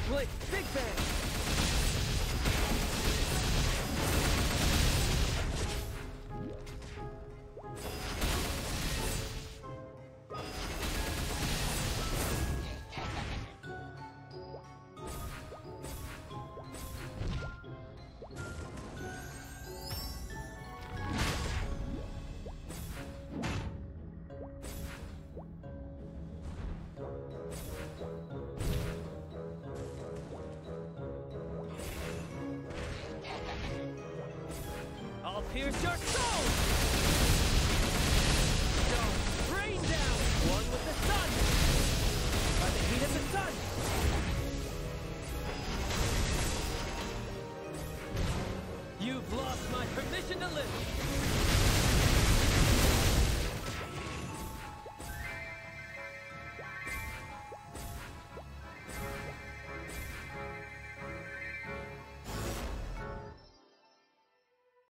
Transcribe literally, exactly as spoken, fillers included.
Blitz, Big Bang! I'll pierce your soul! Stone, rain down! One with the sun! By the heat of the sun! You've lost my permission to live!